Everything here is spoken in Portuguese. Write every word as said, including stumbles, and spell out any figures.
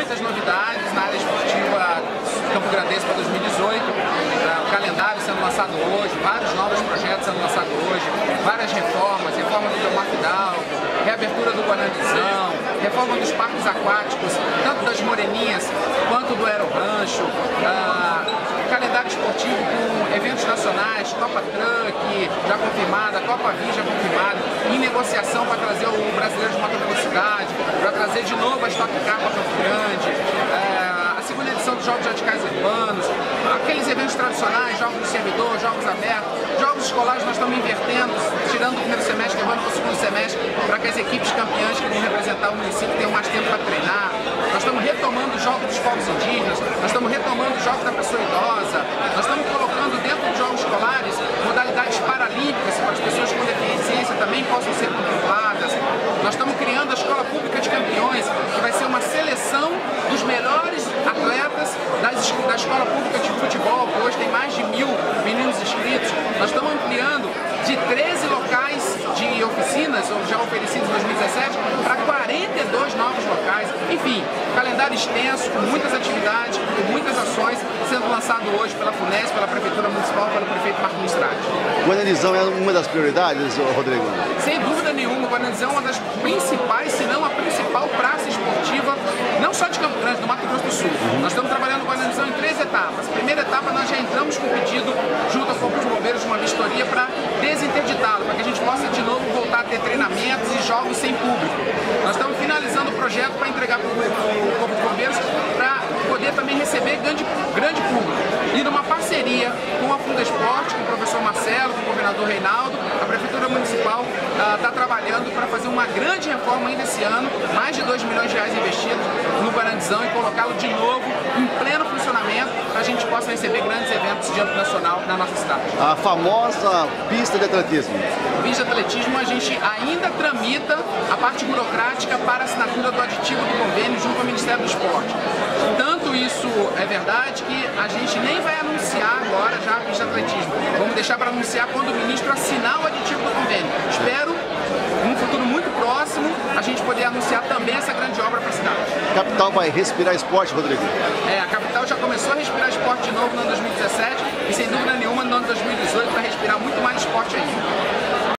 muitas novidades na área esportiva Campo Grandense para dois mil e dezoito, o calendário sendo lançado hoje, vários novos projetos sendo lançados hoje, várias reformas, reforma do Delmar Fidalgo, reabertura do Guanandizão, reforma dos parques aquáticos, tanto das Moreninhas quanto do Aerorancho, uh, calendário esportivo com eventos nacionais, Copa Truck já confirmada, Copa V I já confirmada, em negociação para trazer o Brasileiro de Moto Velocidade, para trazer de novo a Stock Car para Campo Grande, uh, a segunda edição dos Jogos Radicais Urbanos, aqueles eventos tradicionais, jogos do servidor, jogos abertos, jogos escolares nós estamos invertendo, tirando o primeiro semestre, levando para o segundo semestre, para que as equipes campeãs que vão representar o município tenham mais tempo para treinar. Nós estamos retomando os jogos dos povos indígenas, nós estamos retomando os jogos da pessoa idosa, nós estamos colocando dentro dos jogos escolares modalidades paralímpicas para as pessoas com deficiência também possam ser contempladas. Nós estamos criando a Escola Pública de Campeões, que vai ser uma seleção dos melhores atletas das, da Escola Pública de Futebol, que hoje tem mais de mil meninos inscritos. Nós estamos ampliando de treze locais de oficinas, já oferecidos em dois mil e dezessete, para quarenta e dois novos locais. Enfim, calendário extenso, com muitas atividades, com muitas ações, sendo lançado hoje pela FUNESP, pela Prefeitura Municipal, pelo prefeito Marquinhos Trade. O Guanandizão é uma das prioridades, Rodrigo? Sem dúvida nenhuma, o Guanandizão é uma das principais, se não a principal praça esportiva, não só de Campo Grande, do Mato Grosso do Sul. Uhum. Nós estamos trabalhando o Guanandizão em três etapas. Primeira etapa, nós já entramos com pedido junto ao Corpo de Bombeiros de uma vistoria para desinterditá-lo, para que a gente possa de novo voltar a ter treinamentos e jogos sem público. Nós estamos finalizando o projeto para entregar para o Corpo de Bombeiros para poder também receber grande, grande público. E numa parceria com a Fundesporte, com o professor Marcelo, com o governador Reinaldo, a Prefeitura Municipal está uh, trabalhando para fazer uma grande reforma ainda esse ano, mais de dois milhões de reais investidos no Guanandizão e colocá-lo de novo em pleno funcionamento para a gente possa receber grandes eventos de âmbito nacional na nossa cidade. A famosa pista de atletismo. Pista de atletismo, a gente ainda tramita a parte burocrática para a assinatura do aditivo do convênio junto ao Ministério do Esporte. Tanto isso é verdade que a gente nem vai anunciar agora já a pista de atletismo. Vamos deixar para anunciar quando o ministro assinar o aditivo do convênio. Espero, num futuro muito próximo, a gente poder anunciar também essa grande obra para a cidade. A capital vai respirar esporte, Rodrigo? É, a capital já começou a respirar esporte de novo no ano dois mil e dezessete e sem dúvida nenhuma no ano dois mil e dezoito vai respirar muito mais esporte ainda.